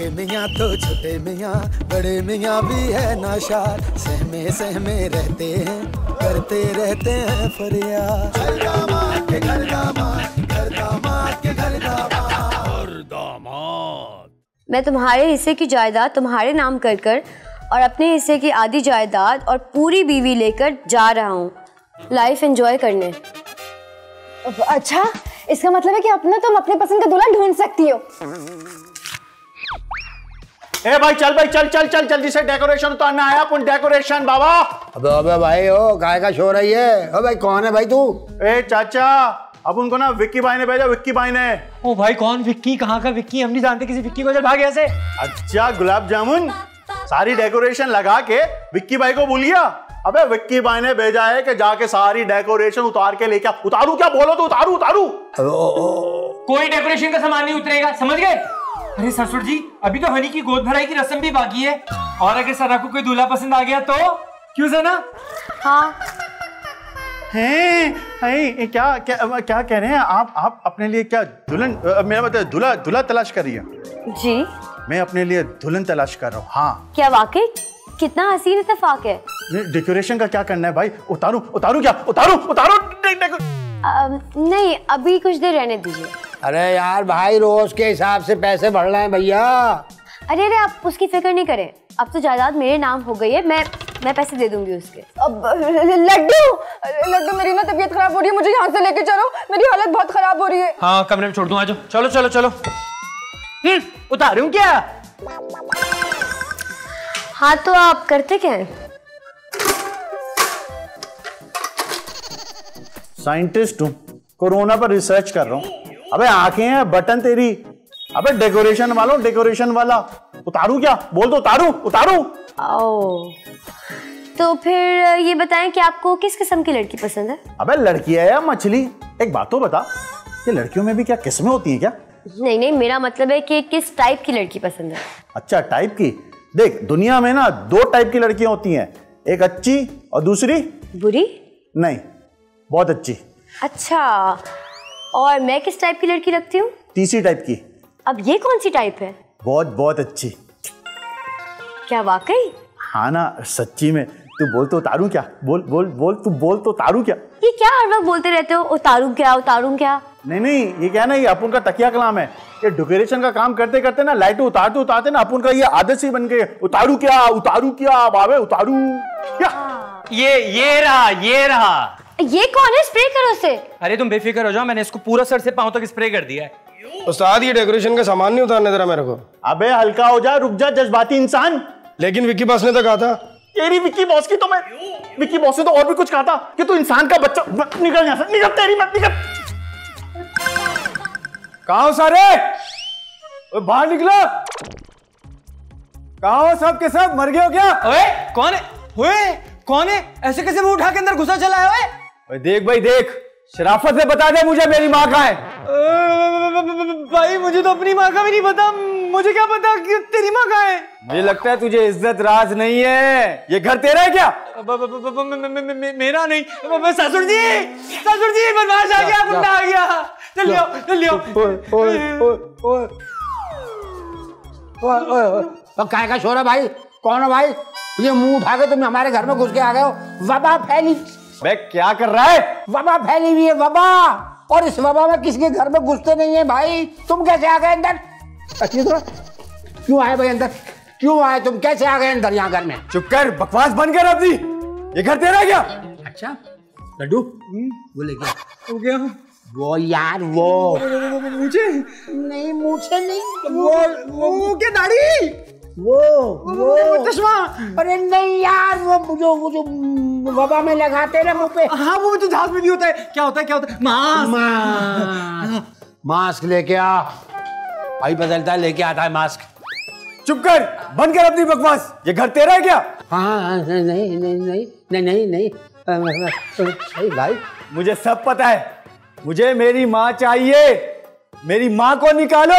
बड़े मियाँ तो छोटे मियाँ, बड़े मियाँ भी है नाशाद, सहमे सहमे रहते हैं, करते रहते हैं फरियाद। घर दामाद के घर दामाद, घर दामाद के घर दामाद, घर दामाद। मैं तुम्हारे हिस्से की जायदाद तुम्हारे नाम कर कर और अपने हिस्से की आधी जायदाद और पूरी बीवी लेकर जा रहा हूँ लाइफ एंजॉय करने। अच्छा, इसका मतलब है कि अपना तुम अपने पसंद का दूल्हा ढूंढ सकती हो। ए भाई चल भाई चल चल चल जल्दी से डेकोरेशन उतारना आया अपन डेकोरेशन बाबा। अबे भाई ओ काय का शोर है ये? ओ भाई कौन है भाई तू? ए चाचा अब उनको ना विक्की भाई ने भेजा, विक्की भाई ने। ओ भाई कौन विक्की? कहाँ का विक्की? हम नहीं जानते किसी विक्की को, चल भाग यहाँ से। अच्छा गुलाब जामुन सारी डेकोरेशन लगा के विक्की भाई को भूल गया? अबे विक्की भाई ने भेजा है कि जाके सारी डेकोरेशन उतार के लेके। उतारू क्या? बोलो तो उतारू उतारू। कोई डेकोरेशन का सामान नहीं उतरेगा, समझ गए? अरे ससुर जी अभी तो हनी की गोद भराई की रस्म भी बाकी है, और अगर सना को कोई दूल्हा पसंद आ गया तो? क्यों सना? हाँ हैं क्या क्या क्या कह रहे हैं आप अपने लिए क्या दुल्हन, मेरा मतलब दूल्हा दूल्हा तलाश कर रही है? जी मैं अपने लिए दुल्हन तलाश कर रहा हूँ। हाँ क्या वाकई? कितना हसीन इत्तेफाक है। डेकोरेशन का क्या करना है भाई? उतारू उतारू क्या? उतारू उतारू नहीं अभी कुछ देर रहने दीजिए। अरे यार भाई रोज के हिसाब से पैसे बढ़ रहे हैं भैया। अरे अरे आप उसकी फिक्र नहीं करें, अब तो जायदाद मेरे नाम हो गई है, मैं पैसे दे दूंगी उसके। अब लड्डू मेरी ना तबीयत खराब हो रही है, मुझे यहाँ से लेके चलो, मेरी हालत बहुत खराब हो रही है। हाँ कमरे में छोड़ दूँ, आ जाओ। चलो चलो चलो। उतारूं क्या? हाँ तो आप करते क्या हैं? साइंटिस्ट हूँ, कोरोना पर रिसर्च कर रहा हूँ। अबे आंखें हैं बटन तेरी। अबे डेकोरेशन वालों, डेकोरेशन वाला। उतारू क्या? बोल दो उतारू उतारू। ओ तो फिर ये बताएं कि आपको किस किस्म की लड़की पसंद है? अबे लड़की है या मछली? एक बात तो बता, ये लड़कियों में भी क्या किस्में होती हैं क्या? नहीं नहीं मेरा मतलब है कि किस टाइप की लड़की पसंद है। अच्छा टाइप की। देख दुनिया में ना दो टाइप की लड़कियां होती हैं, एक अच्छी और दूसरी बुरी। नहीं बहुत अच्छी। अच्छा और मैं किस टाइप की लड़की रखती हूँ? तीसरी टाइप की। अब ये कौन सी टाइप है? बहुत बहुत अच्छी। क्या वाकई? हाँ ना सच्ची में। तू बोल तो उतारू क्या? बोल बोल बोल तू बोल तो उतारू क्या? ये क्या हर वक्त बोलते रहते हो उतारू क्या उतारू क्या? नहीं ये क्या ना, ये अपन का तकिया कलाम है। ये डेकोरेशन का काम करते करते ना लाइट उतारते उतारते ना अपन का ये आदत सी बन गई है। उतारू क्या बाबे उतारू क्या? ये रहा। ये कौन है? स्प्रे करो उसे। अरे तुम बेफिक्र हो जाओ, मैंने इसको पूरा सर से पांव तक स्प्रे कर दिया है। उस्ताद ये डेकोरेशन का सामान नहीं उतारने दे रहा मेरे को। अबे हल्का हो जा, रुक जा जज्बाती इंसान। लेकिन विक्की बॉस ने तो कहा था। तेरी विक्की बॉस की तो मैं, विक्की बॉस ने तो और भी कुछ कहा था कि तू इंसान का बच्चा। निकल यहाँ से, निकल तेरी मत निकल। कहाँ हो सारे? बाहर निकलो। कहाँ हो सब के सब? मर गए हो क्या? ओए कौन है? ओए कौन है? ऐसे कैसे मुंह उठा के अंदर घुसा चला है? ओए देख भाई देख, शराफत से बता दे मुझे मेरी माँ कहाँ है। भाई मुझे तो अपनी माँ का भी नहीं पता, मुझे क्या पता कि तेरी माँ कहाँ है? मुझे लगता है तुझे इज्जत राज नहीं है। ये घर तेरा है क्या? मेरा नहीं। ससुर जी बदमाश आ गया, गुंडा आ गया। चल लियो। तो काय का शोर है भाई? कौन है भाई? ये मुंह उठा के तुम हमारे घर में घुस के आ गए हो। वबा फैली। मैं क्या कर रहा है? वबा फैली हुई है, वबा। और इस वबा में किसी के घर में घुसते नहीं है भाई। तुम कैसे आ गए अंदर? क्यों आए भाई अंदर? क्यों आए तुम? कैसे आ गए अंदर यहाँ घर में? चुप कर, बकवास बंद कर अपनी। ये घर तेरा है क्या? अच्छा लड्डू वो लेके हो गया वो यार वो मुझे नहीं, मुझे नहीं, वो क्या दाढ़ी? वो चश्मा? अरे नहीं यार, वो जो वबा में लगाते ना मुंह पे। हाँ वो तो जहाज में भी होता है। क्या होता है? मास्क लेके आ भाई, बदलता है लेके आता है मास्क। चुप कर, बंद कर अपनी बकवास। ये घर तेरा है क्या? हाँ नहीं भाई मुझे सब पता है। मुझे मेरी माँ चाहिए। मेरी माँ को निकालो।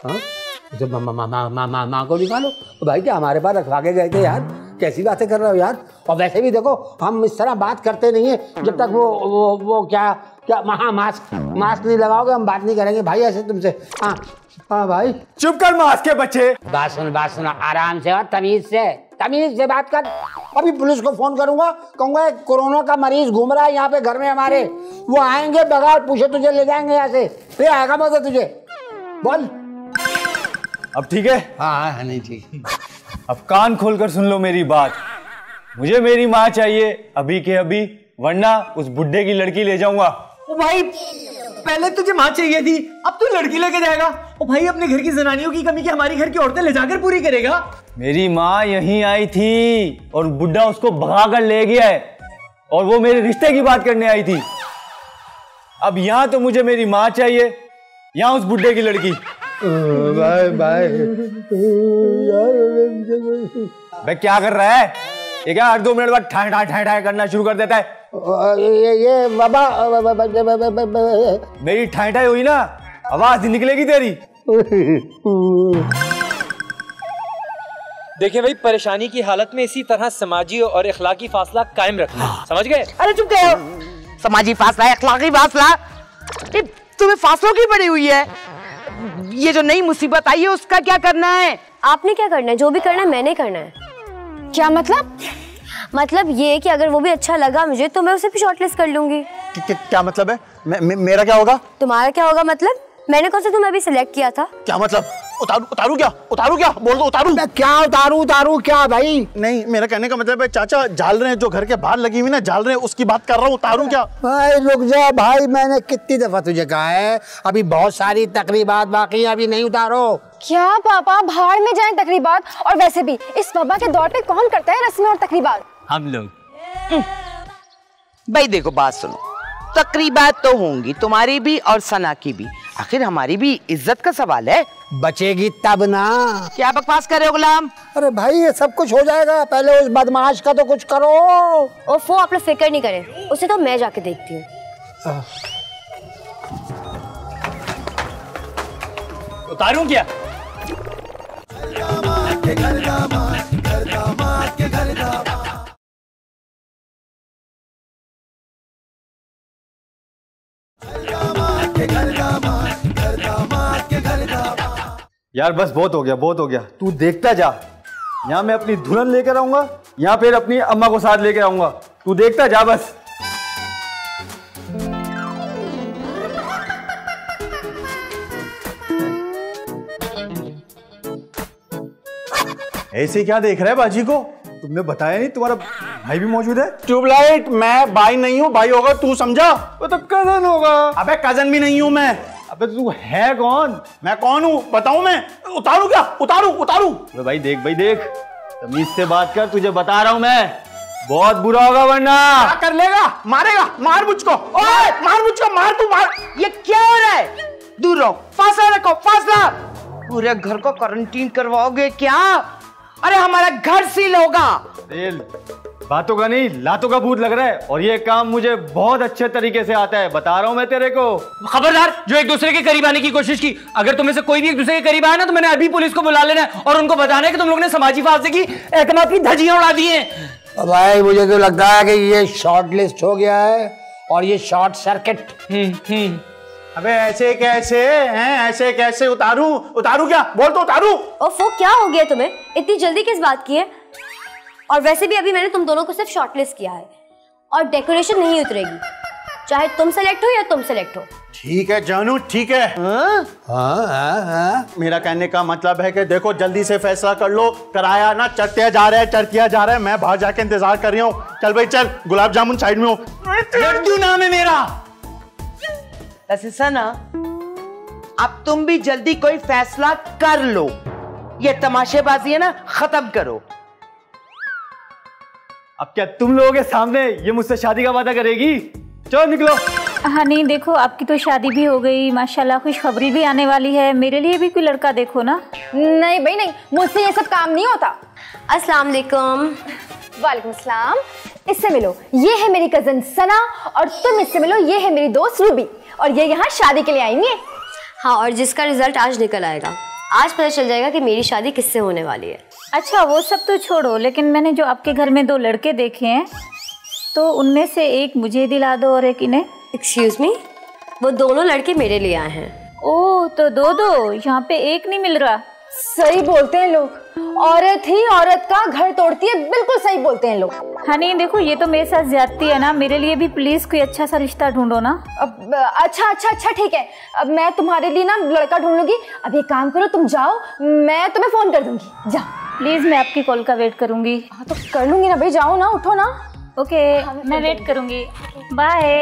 माँ को निकालो? तो भाई क्या हमारे पास रखवा के गए थे यार? कैसी बातें कर रहे हो यार? और वैसे भी देखो हम इस तरह बात करते नहीं है जब तक वो क्या मास्क नहीं लगाओगे हम बात नहीं करेंगे भाई ऐसे तुमसे। हाँ हाँ भाई। चुप कर मास के बच्चे। बात सुन, आराम से और तमीज से बात कर। अभी पुलिस को फोन करूंगा, कहूंगा कोरोना का मरीज घूम रहा है यहाँ पे घर में हमारे, वो आएंगे बगैर पूछे तुझे ले जाएंगे यहाँ से, फिर आएगा मजा तुझे। बोल। अब ठीक है? हाँ नहीं ठीक। अब कान खोलकर सुन लो मेरी बात। मुझे मेरी माँ चाहिए अभी के अभी, वरना उस बुड्ढे की लड़की ले जाऊंगा। ओ भाई, पहले तुझे माँ चाहिए थी, अब तू लड़की लेके जाएगा। ओ भाई, अपने घर की जनानियों की कमी की हमारी घर की औरतें ले जाकर पूरी करेगा। मेरी माँ यहीं आई थी और बुड्ढा उसको भगा कर ले गया है, और वो मेरे रिश्ते की बात करने आई थी। अब यहाँ तो मुझे मेरी माँ चाहिए, यहाँ उस बुड्ढे की लड़की। बाय भाई क्या कर रहा है ये? क्या हर 2 मिनट बाद ठाई ठाई ठाई ठाई करना शुरू कर देता है? ये बाबा, मेरी ठाई ठाई हुई ना, आवाज निकलेगी तेरी। देखिए भाई, परेशानी की हालत में इसी तरह समाजी और इखलाकी फासला कायम रखना, समझ गए? अरे चुप करो। समाजी फासला, इखलाकी फासला, तुम्हें फासलों की पड़ी हुई है। ये जो नई मुसीबत आई है उसका क्या करना है? आपने क्या करना है? जो भी करना है मैंने करना है। क्या मतलब? मतलब ये कि अगर वो भी अच्छा लगा मुझे तो मैं उसे भी शॉर्टलिस्ट कर लूंगी। क्या मतलब है? मेरा क्या होगा? तुम्हारा क्या होगा मतलब? मैंने कौन सा तुम्हें अभी सिलेक्ट किया था? क्या मतलब? उतारू क्या? बोल दो उतारू। क्या उतारू क्या भाई? नहीं, मेरा कहने का मतलब है चाचा, झाल रहे हैं जो घर के बाहर लगी हुई ना, झाल रहे हैं, उसकी बात कर रहा हूँ। उतारू क्या? भाई रुक जा भाई, मैंने कितनी दफा तुझे कहा है, अभी बहुत सारी तकरीबात बाकी है, अभी नहीं उतारो। क्या पापा, बाहर में जाएं तकरीबात? और वैसे भी इस वबा के दौर पे कौन करता है रस्में और तकरीबात? हम लोग। भाई देखो, बात सुनो, तकरीबात तो होंगी तुम्हारी भी और सना की भी, आखिर हमारी भी इज्जत का सवाल है। बचेगी तब ना। क्या बकवास कर रहे हो गुलाम? अरे भाई ये सब कुछ हो जाएगा, पहले उस बदमाश का तो कुछ करो। ओफो, आप लोग फिक्र नहीं करें, उसे तो मैं जाके देखती हूँ। उतारूं क्या? यार बस बहुत हो गया। तू देखता जा, यहाँ मैं अपनी दुल्हन लेकर आऊंगा, यहाँ फिर अपनी अम्मा को साथ लेकर आऊंगा। तू देखता जा बस। ऐसे क्या देख रहा है बाजी को? तुमने बताया नहीं तुम्हारा भाई भी मौजूद है? ट्यूबलाइट, मैं भाई नहीं हूँ, भाई होगा तू समझा? वो तो कजन होगा। अबे कजन भी नहीं हूँ मैं। अबे तू है कौन? मैं कौन हूँ बताऊं मैं? उतारू क्या? उतारू। अबे भाई देख, तमीज से बात कर, तुझे बता रहा हूँ मैं, बहुत बुरा होगा वरना। क्या कर लेगा? मारेगा? मार मुझको। ओए मार मुझको, मार तू मार। ये क्या हो रहा है? दूर रहो, फासला रखो, फासला। पूरे घर को क्वारंटीन करवाओगे क्या? अरे हमारा घर सील होगा। बातों का नहीं, लातों का भूत लग रहा है, और ये काम मुझे बहुत अच्छे तरीके से आता है, बता रहा हूं मैं तेरे को। खबरदार, जो एक दूसरे के करीब आने की कोशिश की, अगर तुम में से कोई भी एक दूसरे के करीब आया ना, तो मैंने अभी पुलिस को बुला लेना है और उनको बताना है कि तुम लोगों ने समाजी फासले की एतमाद की धज्जियां उड़ा दी हैं। भाई मुझे तो लगता है कि ये शॉर्ट लिस्ट हो गया है और ये शॉर्ट सर्किट। अबे ऐसे कैसे हैं? ऐसे कैसे? उतारू क्या? बोल तो उतारू। ओफो, क्या हो गया तुम्हें? इतनी जल्दी किस बात की है? और वैसे भी अभी मैंने तुम दोनों को सिर्फ शॉर्टलिस्ट किया है और डेकोरेशन नहीं उतरेगी, चाहे तुम सेलेक्ट हो या तुम सेलेक्ट हो। ठीक है जानू, ठीक है। हाँ। मेरा कहने का मतलब है कि देखो, जल्दी से फैसला कर लो। कराया ना चढ़ते जा रहा है, मैं बाहर जाके इंतजार कर रही हूँ। चल भाई चल, गुलाब जामुन साइड में हो। लड्डू नाम है मेरा। वैसे सना, अब तुम भी जल्दी कोई फैसला कर लो, ये तमाशेबाजी है ना, खत्म करो। अब क्या तुम लोगों के सामने ये मुझसे शादी का वादा करेगी? चलो निकलो। हाँ नहीं, देखो आपकी तो शादी भी हो गई, माशाल्लाह, खुशखबरी भी आने वाली है, मेरे लिए भी कोई लड़का देखो ना। नहीं भाई नहीं, मुझसे ये सब काम नहीं होता। अस्सलाम वालेकुम। वालेकुम अस्सलाम। इससे मिलो, ये है मेरी कजन सना, और तुम इससे मिलो, ये है मेरी दोस्त रूबी, और ये यहाँ शादी के लिए आई है। हाँ, और जिसका रिजल्ट आज निकल आएगा, आज पता चल जाएगा कि मेरी शादी किससे होने वाली है। अच्छा वो सब तो छोड़ो, लेकिन मैंने जो आपके घर में 2 लड़के देखे हैं, तो उनमें से एक मुझे दिला दो और एक इन्हें। एक्सक्यूज मी, वो दोनों लड़के मेरे लिए आए हैं ओ तो दो, यहाँ पे एक नहीं मिल रहा। सही बोलते हैं लोग, औरत ही औरत का घर तोड़ती है, बिल्कुल सही बोलते हैं लोग। हनी देखो, ये तो मेरे साथ ज्यादती है ना, मेरे लिए भी प्लीज कोई अच्छा सा रिश्ता ढूंढो ना। अब अच्छा ठीक है, अब मैं तुम्हारे लिए ना लड़का ढूंढ लूंगी। अब एक काम करो, तुम जाओ, मैं तुम्हें फोन कर दूंगी। जाओ प्लीज, मैं आपकी कॉल का वेट करूंगी। हाँ तो कर लूंगी ना भाई, जाओ ना, उठो ना। ओके, मैं वेट करूंगी। बाय।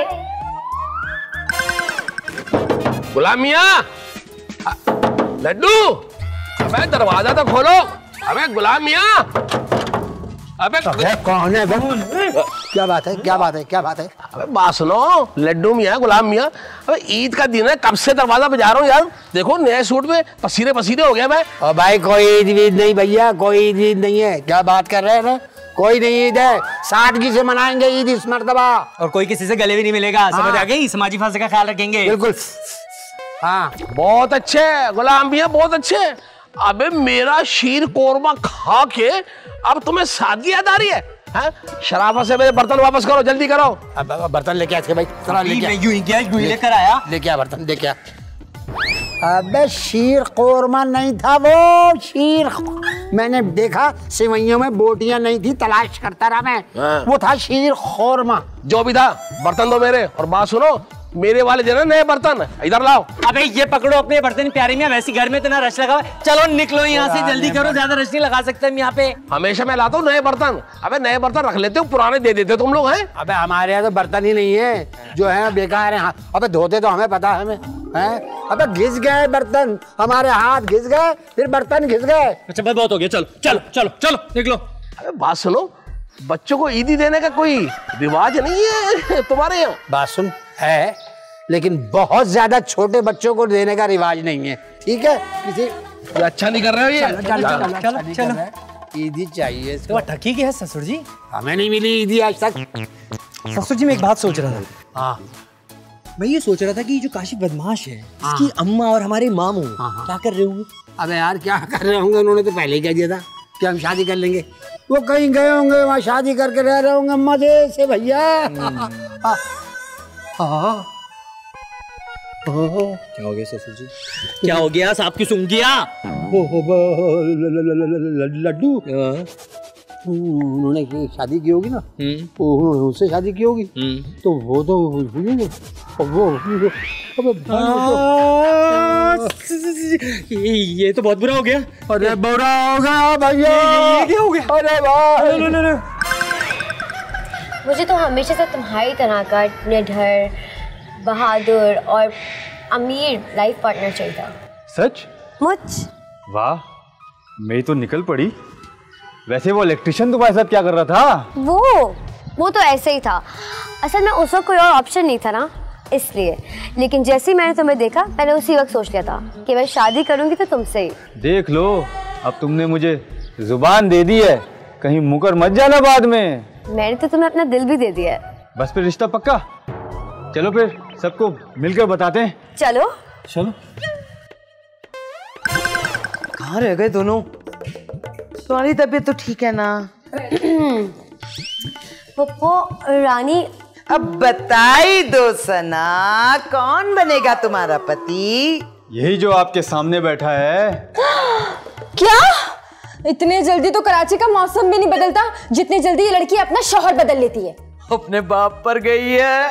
गुलाम मियां, लड्डू, अबे दरवाजा तो खोलो। अबे गुलाम मियां, अबे कौन है? क्या बात है, क्या बात है, क्या बात है? अबे बात सुनो, लड्डू मियां, गुलाम मियां, अबे ईद का दिन है, कब से दरवाजा बजा रहा हूँ यार। देखो नए सूट में पसीने पसीने हो गया मैं। और भाई कोई ईद नहीं भैया, कोई ईद नहीं है। क्या बात कर रहे हैं ना? कोई नहीं ईद है, सादगी से मनाएंगे ईद इस मर्तबा। और कोई किसी से गले भी नहीं मिलेगा, समझ आ गई? समाजी फांसे का ख्याल रखेंगे। बिल्कुल। हाँ बहुत अच्छे गुलाम मियां, बहुत अच्छे। अबे मेरा शीर कोरमा खा के अब तुम्हें सादगी याद आ रही है? शराफत से मेरे बर्तन वापस करो, जल्दी करो। अब बर्तन लेके आ भाई, लेकर आया। लेके आ बर्तन, लेके आ। अबे शीर कोरमा नहीं था वो, शीर मैंने देखा सिवैयों में बोटियां नहीं थी, तलाश करता रहा मैं। वो था शीर खोरमा। जो भी था, बर्तन दो मेरे। और बात सुनो, मेरे वाले जो है नए बर्तन इधर लाओ। अबे ये पकड़ो अपने बर्तन प्यारे मियां, वैसे घर में इतना रश लगा हुआ है। चलो निकलो यहाँ से, जल्दी करो, ज्यादा रश नहीं लगा सकते हम यहाँ पे। हमेशा मैं लाता हूँ नए बर्तन। अबे नए बर्तन रख लेते हो, पुराने दे देते हो तुम लोग हैं। अबे हमारे यहाँ तो बर्तन ही नहीं है, जो है बेकार है। अबे धोते तो हमें पता है, हमें हैं। अबे घिस गए बर्तन, हमारे हाथ घिस गए, फिर बर्तन घिस गए। अच्छा बस बहुत हो गया, चलो चलो चलो चलो निकलो। अबे बात सुनो, बच्चों को ईदी देने का कोई रिवाज नहीं है तुम्हारे यहाँ? बात सुन, है लेकिन बहुत ज्यादा छोटे बच्चों को देने का रिवाज नहीं है, ठीक है? किसी अच्छा नहीं कर रहे हो ये। चलो चलो, ईदी चाहिए तो ठगी क्या है ससुर जी? हमें नहीं मिली ईदी आज तक। ससुर जी मैं एक बात सोच रहा था। हाँ, मैं ये सोच रहा था कि जो काशी बदमाश है, इसकी अम्मा और हमारे मामू क्या कर रहे होंगे? अबे यार क्या कर रहे होंगे, उन्होंने तो पहले ही कह दिया था कि हम शादी कर लेंगे। वो कहीं गए होंगे, वहाँ शादी करके रह रहे होंगे अम्मा से भैया। क्या हो गया ससुर जी? क्या हो गया? सांप की सूंघ गया? लड्डू, उन्होंने शादी की होगी ना, उससे शादी की होगी, तो वो तो ये तो बहुत बुरा हो गया। अरे बुरा हो गया भैया। ये क्या हो गया? अरे भाई, मुझे तो हमेशा से तुम्हारी तरह का निडर, बहादुर और अमीर लाइफ पार्टनर चाहिए था। सच? मुझ वाह, मैं तो निकल पड़ी। वैसे वो इलेक्ट्रिशियन तुम्हारे साथ क्या कर रहा था? वो तो ऐसे ही था। असल में उस वक्त कोई और ऑप्शन नहीं था ना, इसलिए। लेकिन जैसे ही मैंने तुम्हें देखा, मैंने उसी वक्त सोच लिया था कि मैं शादी करूंगी तो तुमसे ही। देख लो, अब तुमने मुझे जुबान दे दी है, कहीं मुकर मत जाना बाद में। मैंने तो तुम्हें अपना दिल भी दे दिया है। बस फिर रिश्ता पक्का? चलो फिर सबको मिलकर बताते हैं। चलो चलो। कहाँ रह गए दोनों? तुम्हारी तबीयत तो ठीक है ना? पप्पो रानी, अब बताई दो सना, कौन बनेगा तुम्हारा पति? यही जो आपके सामने बैठा है। क्या? इतने जल्दी तो कराची का मौसम भी नहीं बदलता जितने जल्दी ये लड़की अपना शौहर बदल लेती है। अपने बाप पर गई है।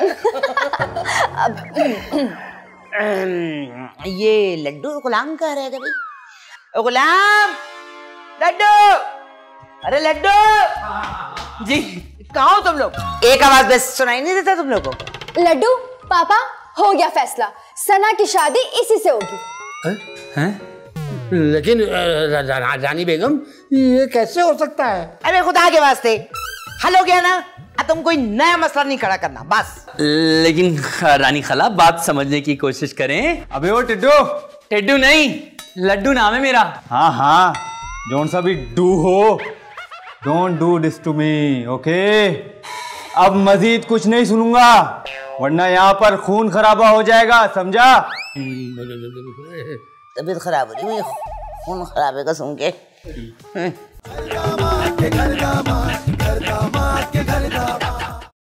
ये लड्डू गुलाम कहाँ रह गए भाई? गुलाम, लड्डू, अरे लड्डू जी, कहाँ हो तुम लोग? एक आवाज बस सुनाई नहीं देता तुम लोगों को? लड्डू पापा, हो गया फैसला, सना की शादी इसी से होगी। हैं? लेकिन रानी बेगम, ये कैसे हो सकता है? अरे खुदा के वास्ते, हल हो गया ना, अब तुम कोई नया मसला नहीं खड़ा करना बस। लेकिन रानी खला, बात समझने की कोशिश करें। अबे वो टिड्डू। टिड्डू नहीं, लड्डू नाम है मेरा। हाँ हाँ, जोन सा भी डू हो, don't do this to me, okay? अब मजीद कुछ नहीं सुनूंगा, वरना यहाँ पर खून खराबा हो जाएगा, समझा? तबीयत खराब हो रही है, खून खराब है सुन के।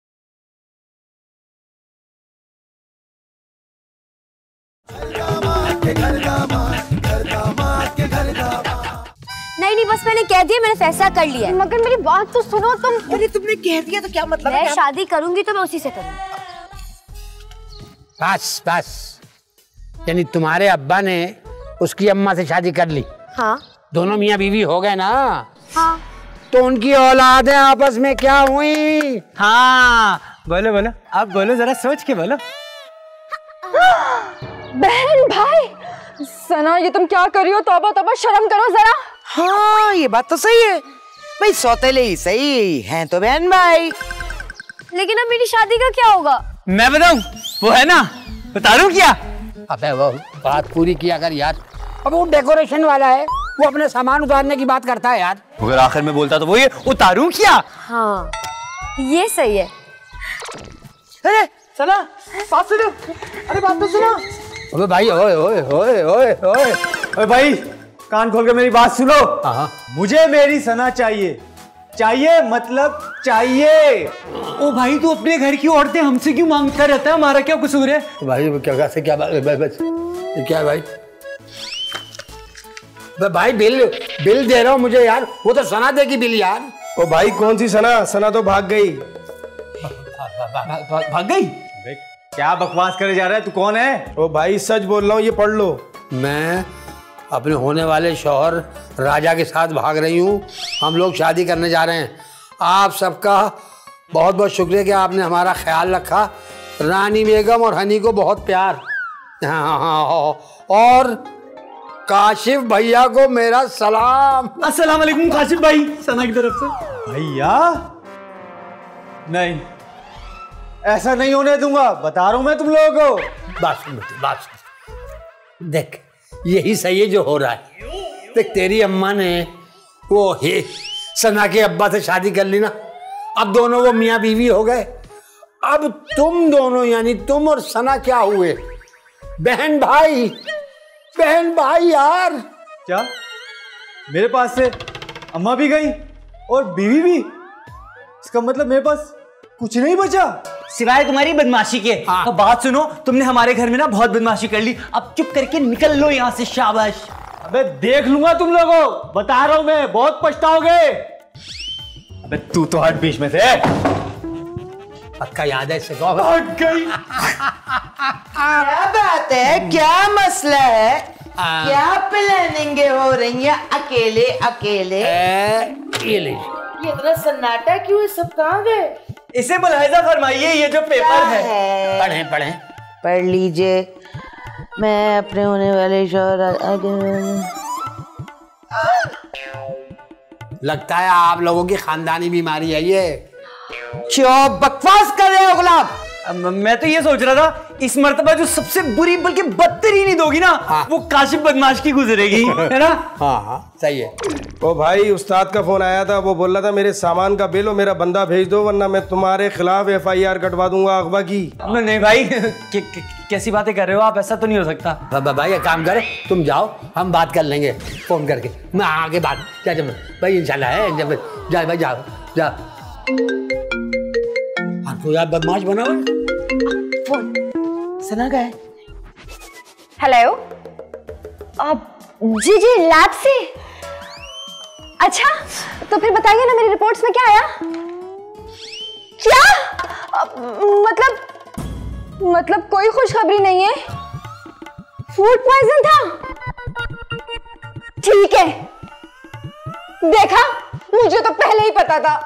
घर के घर दामाद, घर दामाद के घर दामाद। नहीं बस मैंने कह दिया, मैंने फैसला कर लिया है। मगर मेरी बात तो सुनो तुम। अरे तुमने कह दिया तो क्या मतलब है? मैं शादी करूंगी तो मैं उसी से करूंगी। बस बस, यानी तुम्हारे अब्बा ने उसकी अम्मा से शादी कर ली? हाँ। दोनों मियाँ बीवी हो गए ना? हाँ। तो उनकी औलादें आपस में क्या हुई? हाँ बोलो बोलो, आप बोलो, जरा सोच के बोलो। बहन भाई, सना ये तुम क्या कर रही हो? तौबा तौबा, शर्म करो जरा। हाँ ये बात तो सही है भाई, सौतेले ही सही हैं तो बहन भाई। लेकिन अब मेरी शादी का क्या होगा? मैं बताऊं, वो है ना, बता दूं क्या? अबे वो बात पूरी किया कर यार। अब वो डेकोरेशन वाला है, वो अपने सामान उतारने की बात करता है यार। अगर आखिर में बोलता तो वो ये उतारूं क्या? हाँ ये सही है। अरे सना बात सुनो, अरे बात तो सुनो। अबे भाई, ओए ओए ओए ओए ओए ओए भाई, कान खोल के मेरी बात सुनो। मुझे मेरी सना चाहिए, चाहिए मतलब चाहिए। ओ भाई, तू अपने घर की औरतें हमसे क्यों मांगता रहता है? हमारा क्या कसूर है? भाई क्या से क्या बस क्या है भाई? भाई बिल दे रहा हूँ मुझे यार, वो तो सना देगी बिल यार। ओ भाई कौन सी सना? सना तो भाग गई। भाग गई? क्या बकवास करे जा रहा है, तू कौन है? ओ भाई सच बोल रहा हूँ, ये पढ़ लो। मैं अपने होने वाले शौहर राजा के साथ भाग रही हूँ। हम लोग शादी करने जा रहे हैं। आप सबका बहुत बहुत शुक्रिया कि आपने हमारा ख्याल रखा। रानी बेगम और हनी को बहुत प्यार। हाँ, और काशिफ भैया को मेरा सलाम। अस्सलाम वालेकुम काशिफ भाई, सना की तरफ से। भैया नहीं, ऐसा नहीं होने दूंगा, बता रहा हूं मैं तुम लोगों को। बात देख, यही सही है जो हो रहा है। देख तेरी अम्मा ने वो सना के अब्बा से शादी कर ली ना, अब दोनों वो मियाँ बीवी हो गए। अब तुम दोनों यानी तुम और सना क्या हुए? बहन भाई, बहन भाई यार। क्या मेरे पास से अम्मा भी गई और बीवी भी? इसका मतलब मेरे पास कुछ नहीं बचा सिवाय तुम्हारी बदमाशी के। हाँ। तो बात सुनो, तुमने हमारे घर में ना बहुत बदमाशी कर ली, अब चुप करके निकल लो यहाँ से। शाबाश। अबे देख लूंगा तुम लोगों, बता रहा हूं मैं, बहुत पछताओगे। अबे तू तो हट बीच में से। पक्का याद है इसे? हट गई। क्या बात है, क्या मसला है? क्या प्लानिंग हो रही है अकेले अकेले? ये ले, ये इतना सन्नाटा क्यों है? सब कहाँ गए? इसे मुलाहिजा फरमाइए, ये जो पेपर है। पढ़ें। पढ़ लीजिए। मैं अपने होने वाले शौहर लगता है आप लोगों की खानदानी बीमारी है ये। क्यों बकवास कर रहे हो गुलाब? मैं तो ये सोच रहा था, इस मर्तबा जो सबसे बुरी बल्कि बदतरीन दोगी ना, वो काशिफ बदमाश की गुजरेगी, है ना? हाँ सही है। ओ भाई उस्ताद का फोन आया था, वो बोल रहा था मेरे सामान का बिल और मेरा बंदा भेज दो वरना मैं तुम्हारे खिलाफ FIR कटवा दूंगा अगवा की। नहीं भाई, कैसी बातें कर रहे हो आप? ऐसा तो नहीं हो सकता। भाई एक काम करे, तुम जाओ, हम बात कर लेंगे फोन करके। मैं आगे बात क्या जब भाई इंशाल्लाह है। जब जा भाई जाओ जा। तो यार बदमाश बना हुआ। फोन सना का है। हेलो, जी लैब से। अच्छा तो फिर बताइए ना, मेरी रिपोर्ट्स में क्या आया? क्या मतलब कोई खुशखबरी नहीं है? फूड पॉइजन था? ठीक है, देखा, मुझे तो पहले ही पता था।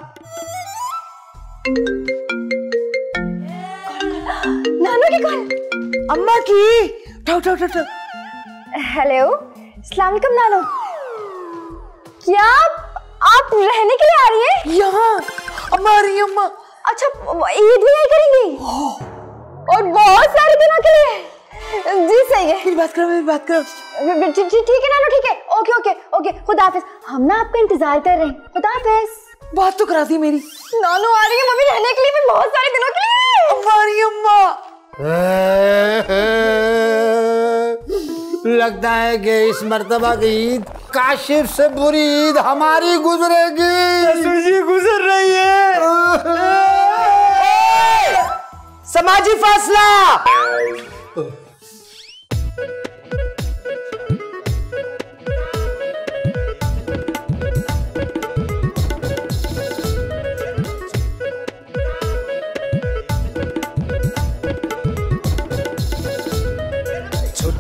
नानू की कॉल, अम्मा की। उठाओ। हेलो, अस्सलाम वालेकुम नानू। क्या आप रहने के लिए आ रही हैं? यहाँ अम्मा आ रही है। अम्मा अच्छा, ईद भी यही करेंगी और बहुत सारे दिनों के लिए? जी सही है। मेरी बात करो। ठीक है नानू, ठीक है। ओके, खुदा हाफिज। हम ना आपका इंतजार कर रहे हैं। खुदा हाफिज। बात तो करा दी मेरी। नानू आ रही है मम्मी रहने के लिए भी बहुत सारे दिनों के लिए। अम्मा आ रही है। अम्मा लगता है कि इस मर्तबा की ईद काशिफ से बुरी ईद हमारी गुजरेगी। ससुर जी गुजर रही है। समाजी फासला।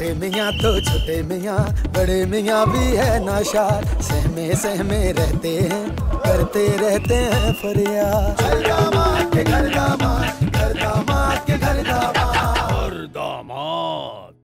छोटे मियाँ तो छोटे मियाँ, बड़े मियाँ भी है नाशाद, सहमे सहमे रहते हैं, करते रहते हैं फरियाद। घर दामाद के घर दामाद,